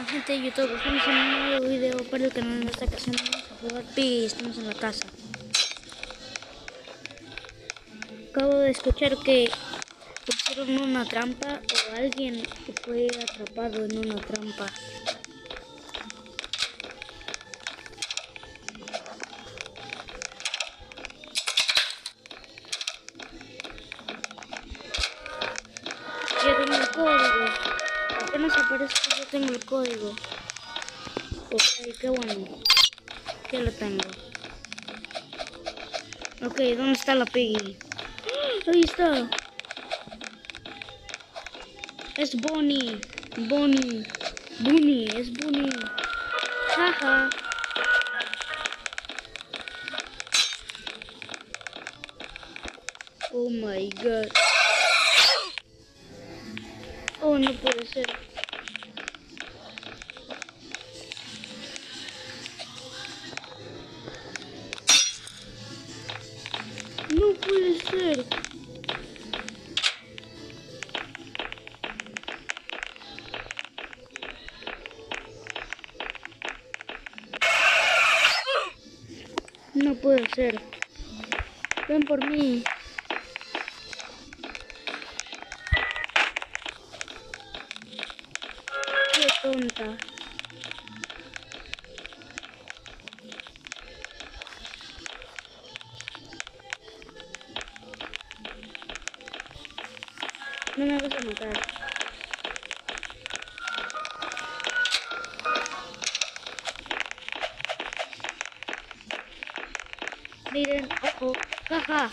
Bueno, gente de YouTube, estamos en un nuevo video para el canal. En esta ocasión vamos a jugar Piggy. Estamos en la casa. Acabo de escuchar que pusieron una trampa o alguien que fue atrapado en una trampa. Ya tengo el código. Apenas aparece que yo tengo el código. Ok, qué bueno. Ya lo tengo. Ok, ¿dónde está la Piggy? ¡Ah! Ahí está. Es Bonnie. Bonnie. Bunny, es Bunny. Jaja. Oh my god. Oh, no puede ser. No puede ser. No puede ser. Ven por mí. Qué tonta. No me vas a matar. Miren, ojo, jaja.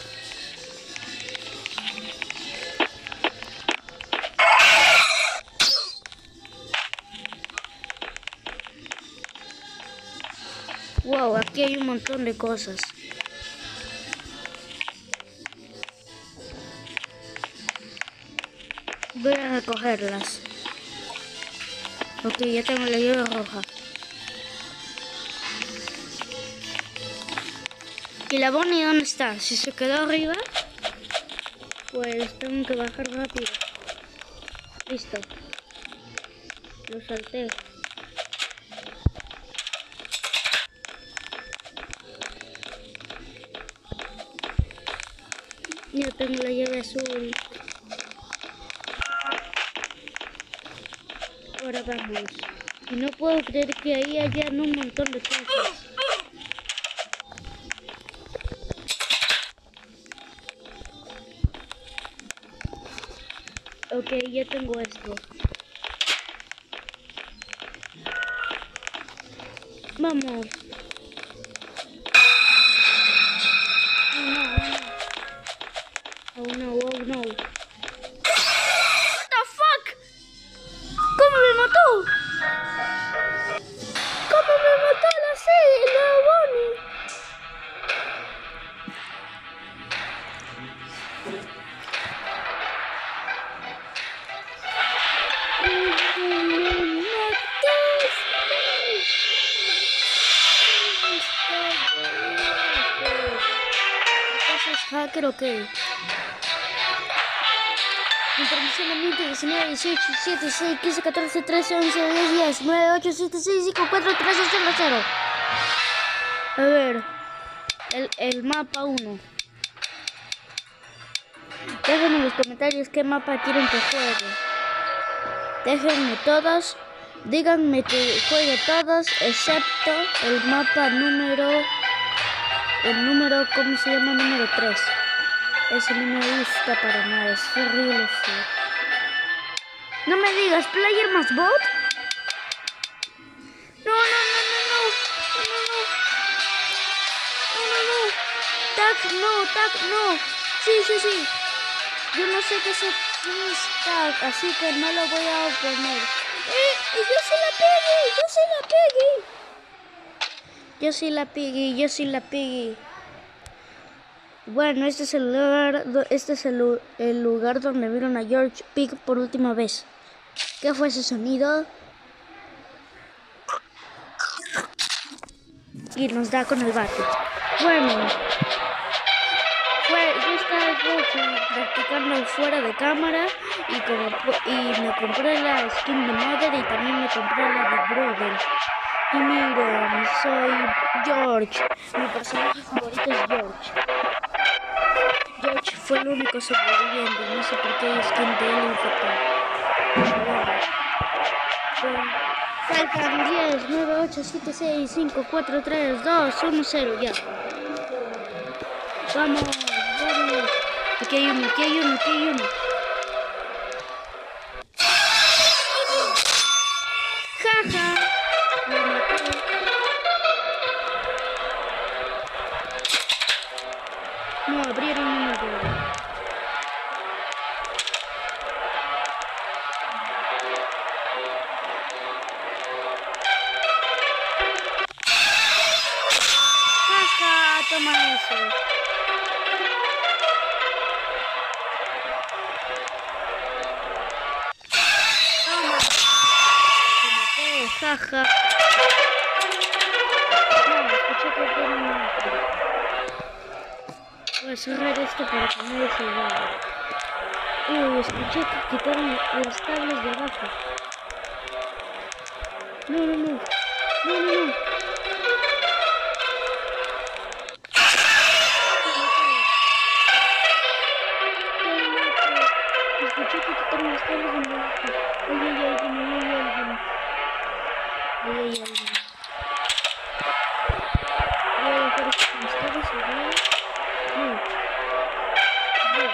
Wow, aquí hay un montón de cosas. Voy a recogerlas. Ok, ya tengo la llave roja. ¿Y la Bonnie dónde está? Si se quedó arriba, pues tengo que bajar rápido. Listo. Lo salté. Yo tengo la llave azul. Ahora vamos. Y no puedo creer que ahí hayan un montón de cosas. Ok, ya tengo esto. Vamos. Oh no, oh no. What the fuck? ¿Cómo me mató? ¿Cómo me mató la Bonnie? ¿Es hacker o qué? Información de 19, 18, 17, 6, 15, 14, 13, 11, 10, 10, 9, 8, 7, 6, 5, 4, 3, 2, 0, 0. A ver, el mapa 1. Déjenme en los comentarios qué mapa quieren que juegue. Déjenme todos, díganme que juegue todos, excepto el mapa número, ¿cómo se llama? Número 3. Ese no me gusta para nada, es horrible. Sí. No me digas, ¿player más bot? No. Tag, no. Sí. Yo no sé qué es tag, así que no lo voy a poner. Yo soy la Piggy. Bueno, este es el lugar donde vieron a George Pig por última vez. ¿Qué fue ese sonido? Y nos da con el bate. Bueno, yo estaba practicando fuera de cámara y me compré la skin de Mother y también me me compré la de Brother. Y miren, soy George. Mi personaje favorito es George. George fue el único sobreviviente. No sé por qué es quien te lo infectó. Faltan 10, 9, 8, 7, 6, 5, 4, 3, 2, 1, 0, ya. Vamos, vamos. Aquí hay uno, aquí hay uno, aquí hay uno. Jaja. Lo maté. No, abrieron uno de... Toma eso. Toma. Te maté, jaja. No, escuché que tiene un... Voy a cerrar esto para que nadie se vaya. Uy, escuché que quitaron las tablas de abajo. No, no, no. No, no, no. Escuché que quitaron las tablas de abajo. Ay, ay, ay, ay, ay, ay. Ay, ay, ay. Voy a dejar esto con ustedes y voy. No. No.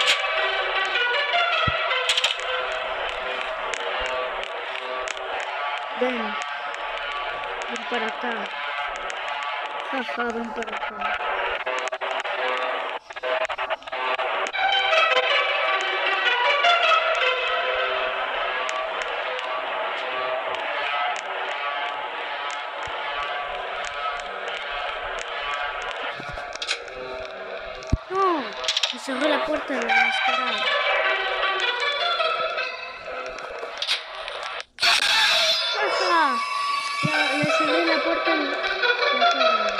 Ven. Ven para acá. Jaja, ven para acá. No, me cerró la puerta de la mascarada. Jaja, le cerré la puerta en la cara.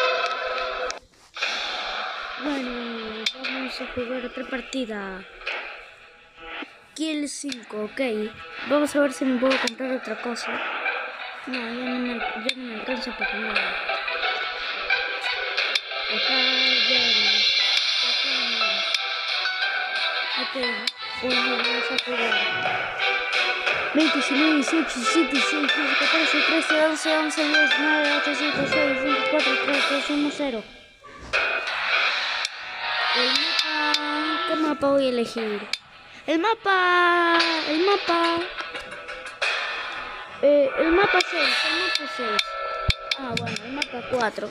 Bueno, vamos a jugar otra partida. Kill 5, ok. Vamos a ver si me puedo comprar otra cosa. No, ya no me alcanza para nada. Acá ya no. Acá no. Ok, pues vamos a jugar. 20, 19, 18, 17, 16, 15, 14, 13, 11, 11, 10, 9, 8, 7, 6, 5, 4, 3, 2, 1, 0. El mapa... ¿Qué mapa voy a elegir? El mapa 6, Ah, bueno, el mapa 4.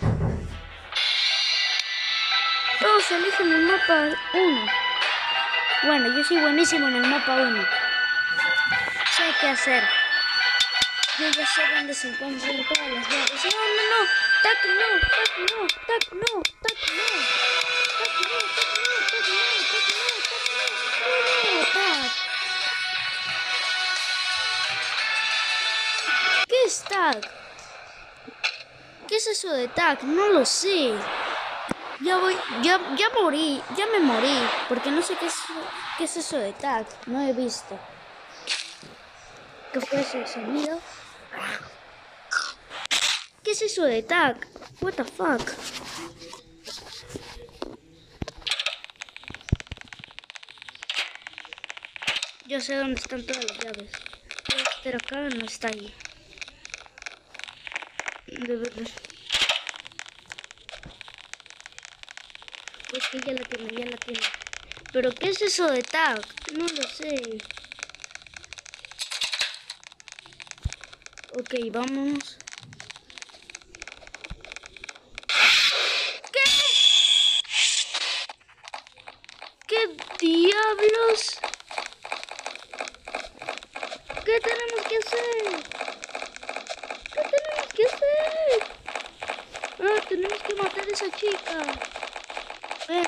Todos eligen el mapa 1. Bueno, yo soy buenísimo en el mapa 1. Sé qué hacer. Yo ya sé dónde se encuentran todas las llaves. No. Tac no. Tac no. ¿Qué es tag? ¿Qué es eso de tag? No lo sé. Ya me morí, porque no sé qué es eso de tag. No he visto. ¿Qué fue ese sonido? ¿Qué es eso de tag? What the fuck? Yo sé dónde están todas las llaves. Pero acá no está ahí. De verdad. Pues que ya la tiene. ¿Pero qué es eso de tag? No lo sé. Ok, vamos. ¿Qué? ¿Qué diablos? ¿Qué tenemos que hacer? Ah, tenemos que matar a esa chica. Ven.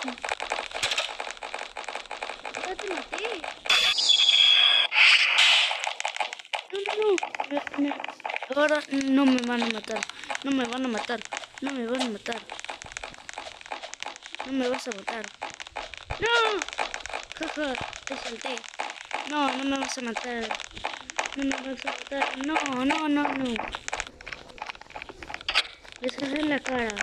Ya te maté. No. Ahora no me van a matar. No me van a matar. No me vas a matar. ¡No! Jaja, te salté. No me vas a matar. No me vas a matar. No, no, no, no. Le cerré la cara.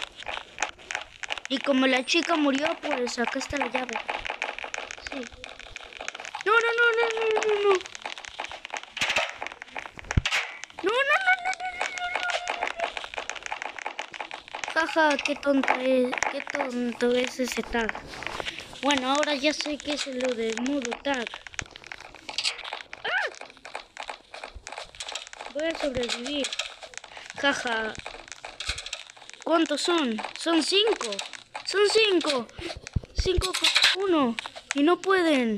Y como la chica murió, pues acá está la llave. Sí. No, no, no, no, no, no, no. No, no, no, no, no, no, no, no. Jaja, qué tonto es ese tag. Bueno, ahora ya sé qué es lo de modo tag. ¡Ah! Voy a sobrevivir. Jaja. ¿Cuántos son? Son 5. Son 5. 5 contra 1. Y no pueden.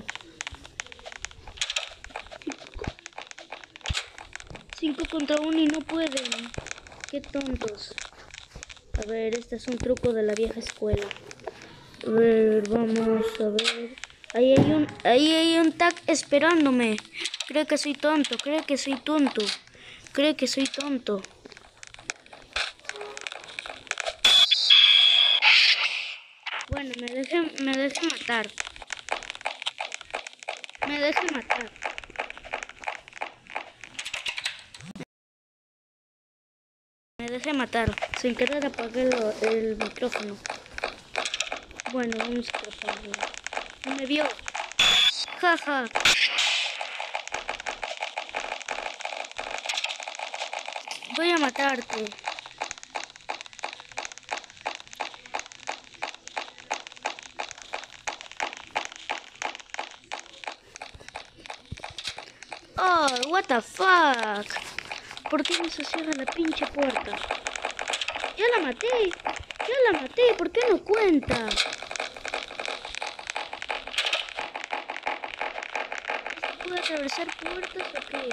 5 contra 1 y no pueden. Qué tontos. A ver, este es un truco de la vieja escuela. A ver, vamos a ver. Ahí hay un tag esperándome. Creo que soy tonto. Bueno, me dejé matar. Sin querer apagué el micrófono. Bueno, vamos a apagarlo. No me vio. Jaja. Voy a matarte. Oh, what the fuck. ¿Por qué no se cierra la pinche puerta? Ya la maté. ¿Por qué no cuenta? ¿Puedo atravesar puertas o qué?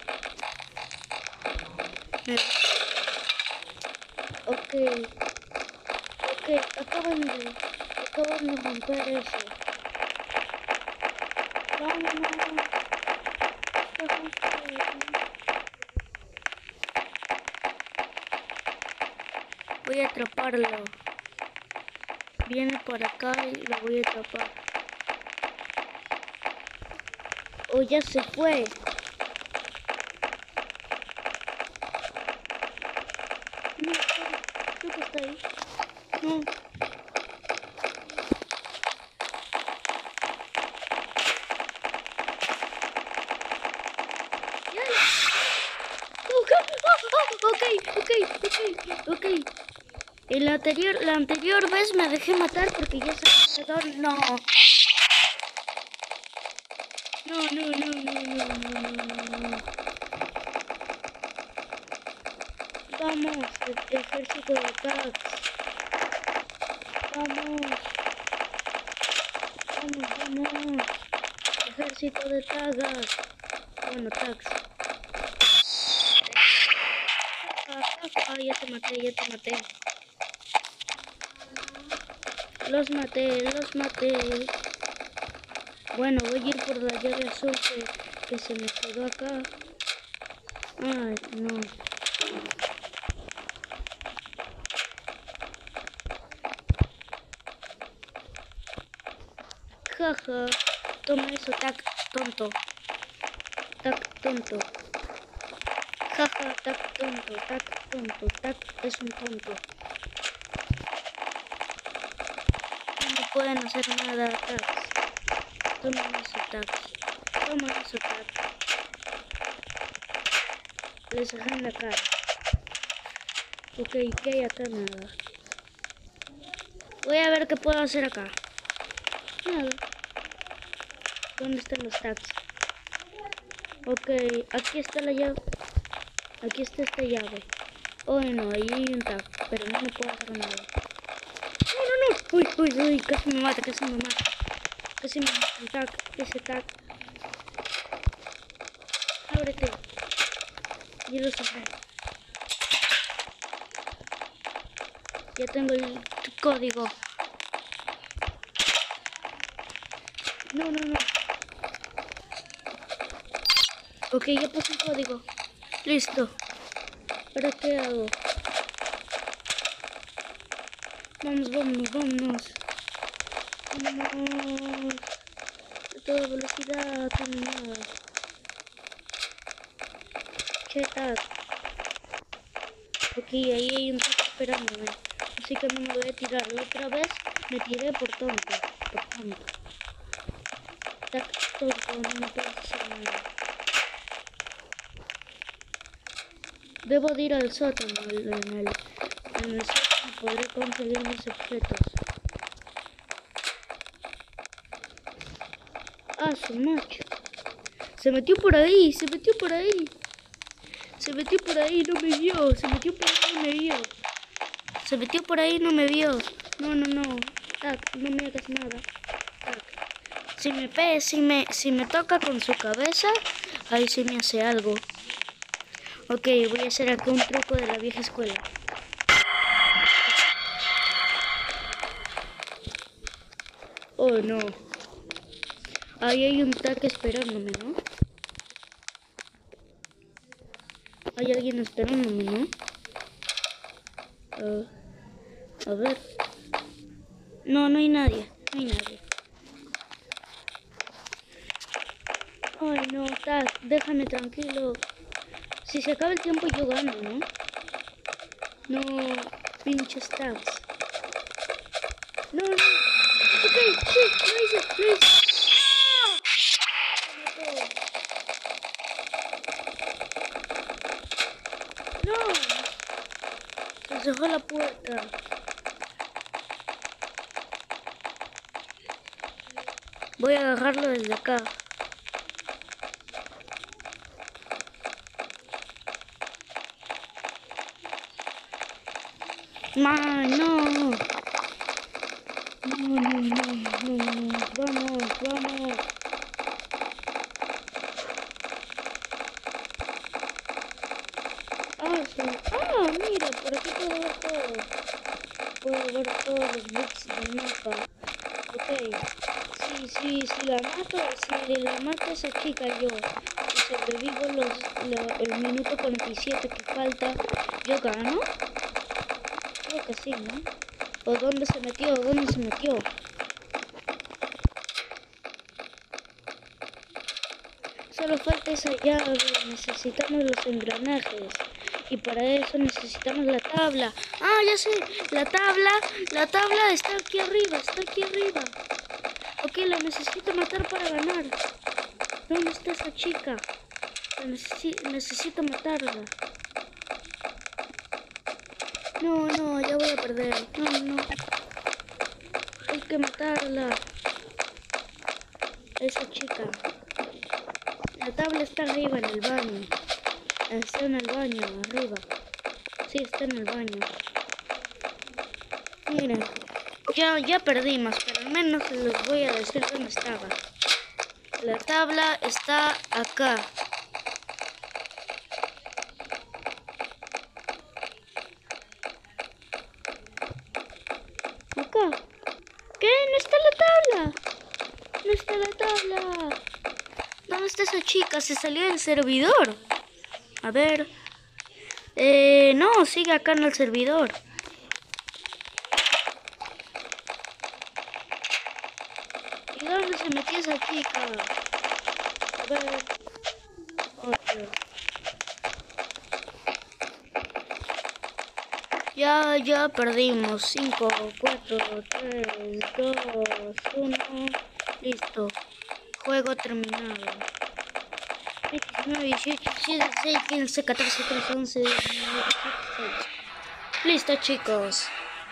Ok, acaban de romper eso. Vamos. Voy a atraparlo. Viene por acá y lo voy a atrapar. Oh, ya se fue. No, creo que está ahí. No. Ok. La anterior vez me dejé matar porque ya se quedó. No. No. Vamos, ejército de tags. Vamos. Ejército de tagas. Bueno, tags. Ya te maté. Los maté. Bueno, voy a ir por la llave azul que se me quedó acá. Ay, no. Jaja. Toma eso, tac, tonto. Jaja, tac, tonto. Tac, es un tonto. No pueden hacer nada, tacs. Toma eso, tacs. Les dejan la cara. Ok, ¿qué hay acá? Nada. Voy a ver qué puedo hacer acá. Nada. ¿Dónde están los tags? Ok, aquí está la llave. Aquí está esta llave. Oh, no, ahí hay un tag, pero no me puedo hacer nada. No. Uy, casi me mata. Casi me mata el tag, ese tag. Ábrete. Y lo cerré. Ya tengo el código. No. Ok, ya puse el código. Listo. ¿Ahora qué hago? Vámonos. A toda velocidad, nada. tag. Ok, ahí hay un tag esperándome. Así que no me voy a tirar. La otra vez me tiré por tonto. Tag tonto, no me puedes hacer nada. Debo de ir al sótano. En el sótano podré conseguir mis objetos. Ah, su macho. Se metió por ahí, no me vio. No. Tac, no me hagas nada. Tac. Si me toca con su cabeza, ahí sí me hace algo. Ok, voy a hacer acá un truco de la vieja escuela. Oh, no. Ahí hay un tag esperándome, ¿no? Hay alguien esperándome, ¿no? A ver. No, no hay nadie. Ay, no, tag, déjame tranquilo. Si se acaba el tiempo yo gano, ¿no? No, pinches tags. No. Ok, sí, lo hice. No. Se cerró la puerta. Voy a agarrarlo desde acá. Man, no. Vamos. Mira, por aquí puedo ver todo. Puedo ver todos los bugs del mapa. Ok. Si la mato a esa chica yo y sobrevivo el minuto 47 que falta, ¿yo gano? Creo que sí, ¿no? ¿O dónde se metió? Solo falta esa llave, necesitamos los engranajes. Y para eso necesitamos la tabla. Ah, ya sé, la tabla está aquí arriba. Ok, la necesito matar para ganar. ¿Dónde está esa chica? Necesito matarla. No, ya voy a perder. No. Hay que matarla. Esa chica. La tabla está arriba en el baño. Está en el baño, arriba. Sí, está en el baño. Miren. Ya perdimos, pero al menos les voy a decir dónde estaba. La tabla está acá. Acá. ¿Qué? No está la tabla. ¿Dónde está esa chica? Se salió del servidor. A ver. No, sigue acá en el servidor. ¿Y dónde se metió esa chica? A ver. Otro. Ya perdimos. 5, 4, 3, 2, 1. Listo. Juego terminado. 19, 18, 17, 16, 15, 14, 13, 11, 12, 13, 16. Listo, chicos.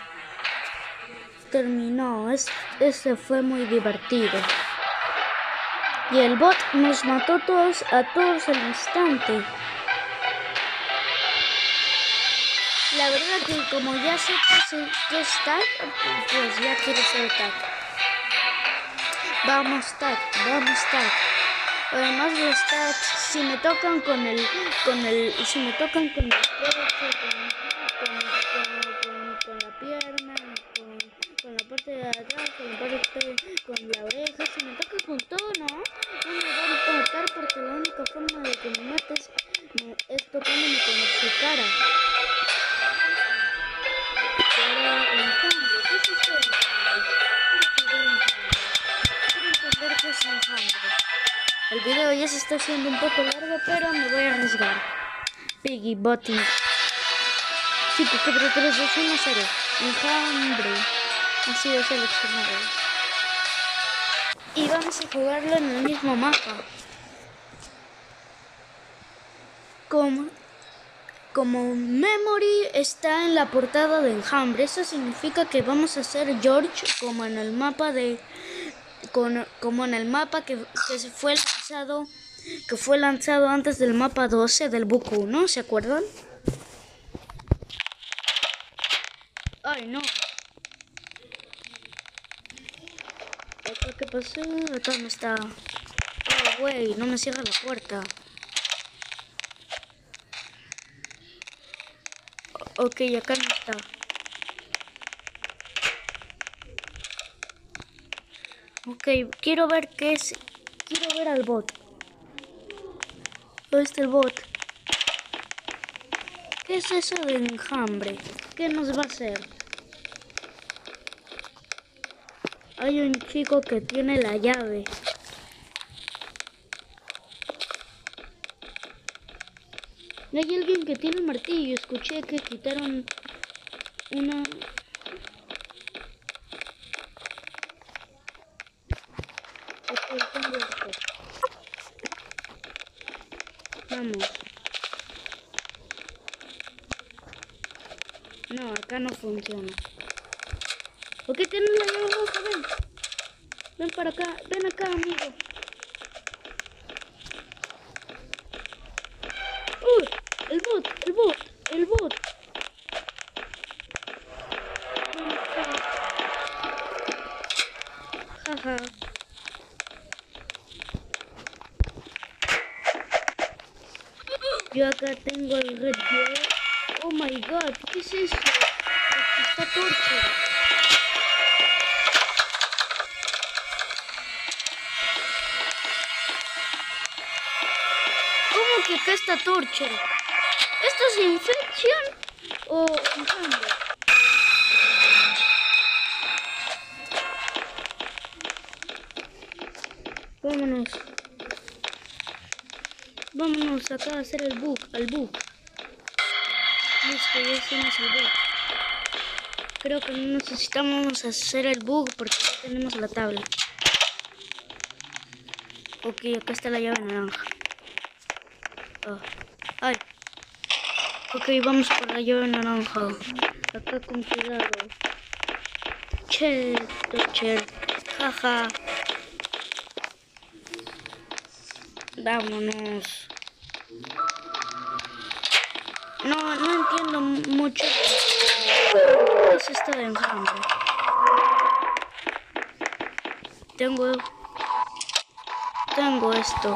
Terminó. Este fue muy divertido. Y el bot nos mató a todos al instante. La verdad que como ya sé que es tag, pues ya quiero ser tag. Vamos tag. Además los tags, si me tocan con el pecho, con la pierna, con la parte de atrás, con la oreja, si me toca con todo, no me van a matar porque la única forma de que me mates es tocándome con su cara. Pero enjambre, ¿qué es esto de enjambre? ¿Qué es enjambre? El video ya se está haciendo un poco largo, pero me voy a arriesgar. Piggy Botting. 5, 4, 3, 2, 1, 0. Enjambre ha sido seleccionado. Y vamos a jugarlo en el mismo mapa. Como Memory está en la portada de Enjambre, eso significa que vamos a hacer George como en el mapa como en el mapa que fue lanzado antes del mapa 12 del Book 1, ¿se acuerdan? Ay, no. ¿Qué pasó? Acá no está. Oh, güey, no me cierra la puerta. Ok, acá no está. Ok, quiero ver qué es. Quiero ver al bot. ¿Dónde está el bot? ¿Qué es eso de Enjambre? ¿Qué nos va a hacer? Hay un chico que tiene la llave. Hay alguien que tiene el martillo. Escuché que quitaron una... Ok, tengo esto. Vamos. No, acá no funciona. Ok, tienes la llave roja, ven. Ven para acá, ven acá, amigo. El bot. Ven acá. Jaja. Yo acá tengo el red gel. Oh my god, ¿qué es eso? Aquí está Torture. ¿Cómo que acá está Torture? ¿Esto es Infection o Enjambre? Vámonos acá a hacer al bug. Listo, ya hicimos el bug. Creo que no necesitamos hacer el bug porque ya tenemos la tabla. Ok, acá está la llave naranja. Ay. Ok, vamos por la llave naranja. Acá con cuidado. Torture. Jaja. Vámonos. No entiendo mucho. ¿Qué es esto de Enjambre? Tengo esto.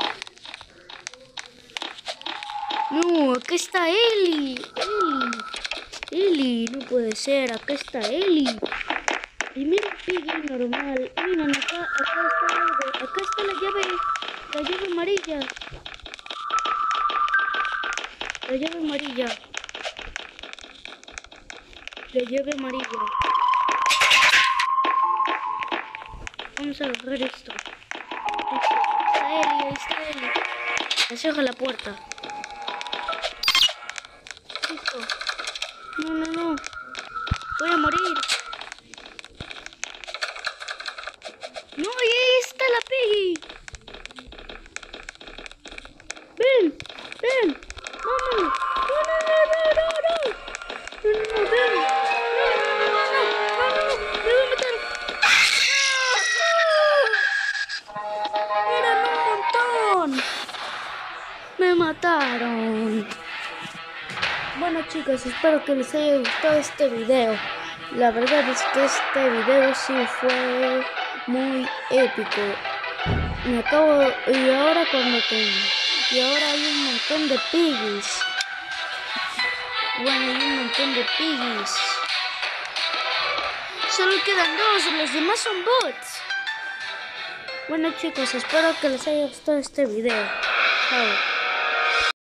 No, acá está Eli. Eli, no puede ser. Acá está Eli. Y mira Piggy normal. Miren, acá está algo. Acá está la llave amarilla. La llave amarilla. Vamos a agarrar esto. Ahí está Eli. Le cierro la puerta. Listo. No. Voy a morir. No, y ahí está la Piggy. Ven. Vámonos. No, ven. Me voy a matar. Eran un montón. Me mataron. Bueno chicos, espero que les haya gustado este video. La verdad es que este video sí fue muy épico. Y ahora hay un montón de piggies. Bueno, hay un montón de piggies. Solo quedan 2, los demás son bots. Bueno chicos, espero que les haya gustado este video. Chao.